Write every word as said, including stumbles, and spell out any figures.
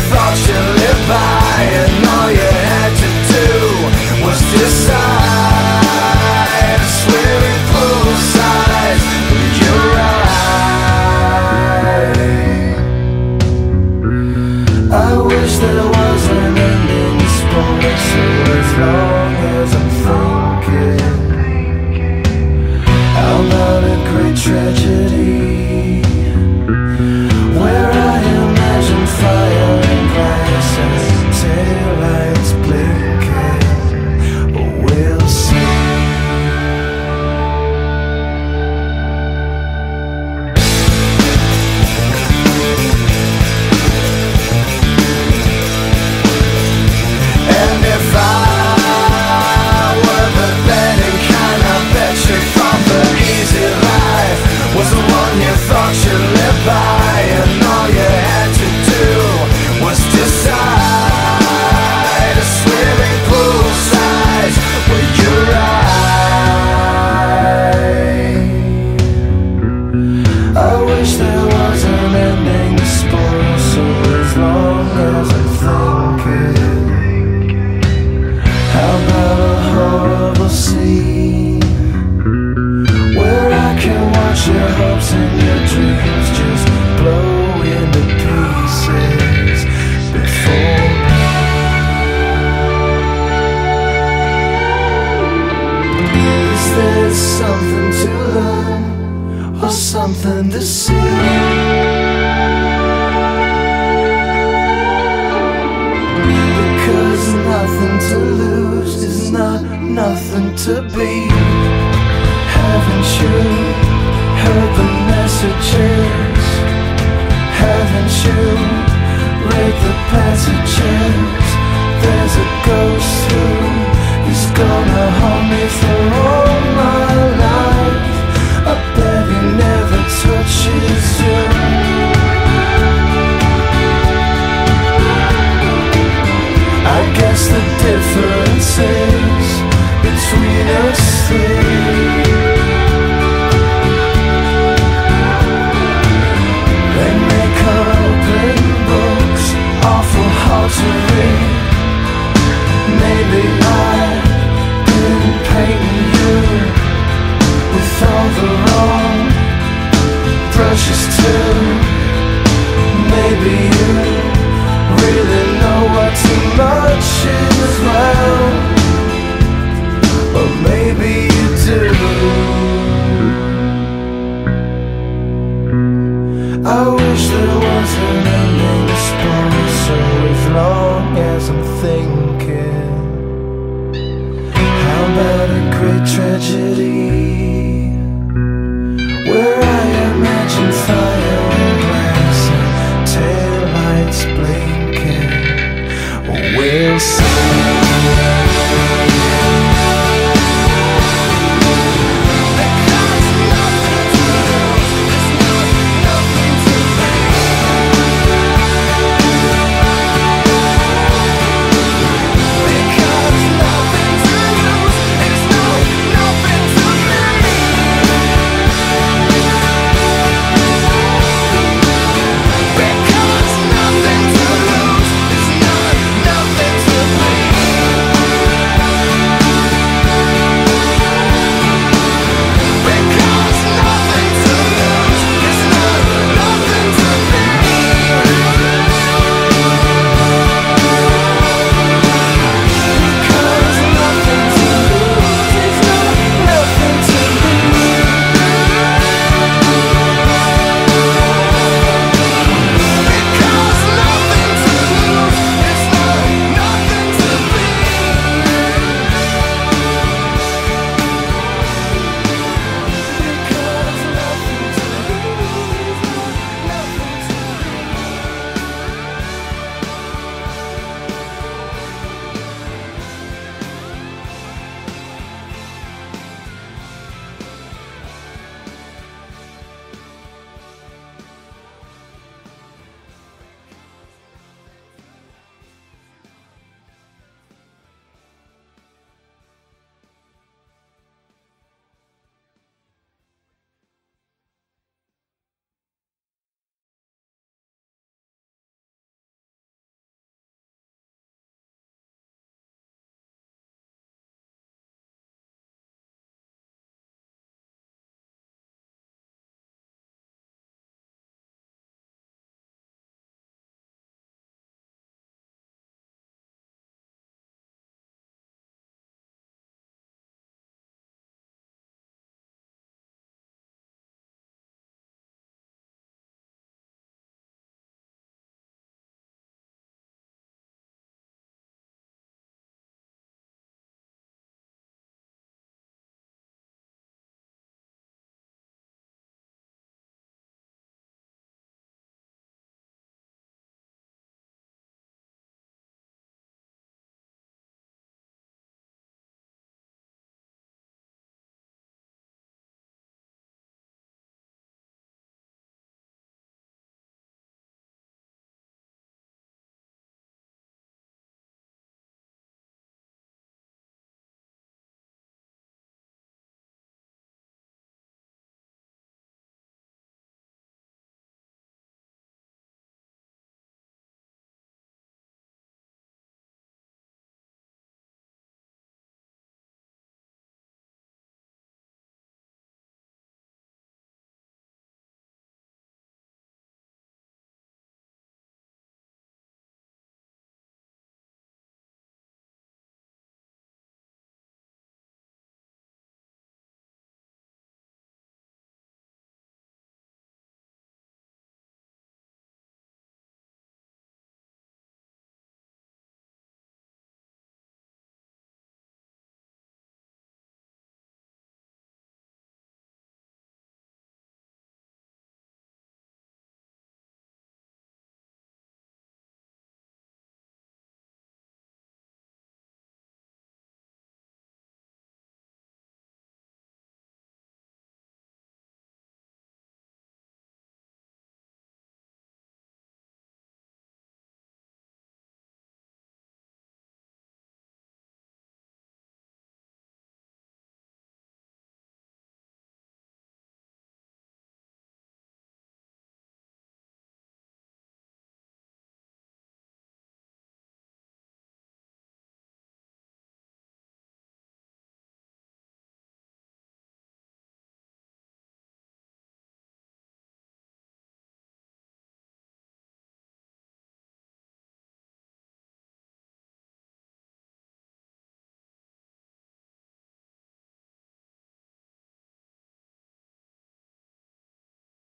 thought you lived by, and all you had to do was decide. Swimming poolside, you're right. I wish there was an ending to sport, so as long as I'm thinking about a great tragedy, where I imagine fire and glass and taillights blinking. We'll see. And if I were the betting kind, I bet you thought the easy life was the one you thought you lived by, and all you had to do was decide. A swimming poolside, well, you're right. I wish there was an ending to spoil, so as long as I'm thinking, how about a horrible scene where I can watch your hopes and your dreams just blow into pieces before me? Is there something to learn or something to see? Because nothing to lose is not nothing to be. Haven't you heard the messages? Haven't you read the passages? There's a ghost who is gonna haunt me for all my life. I bet he never touches you. I guess the difference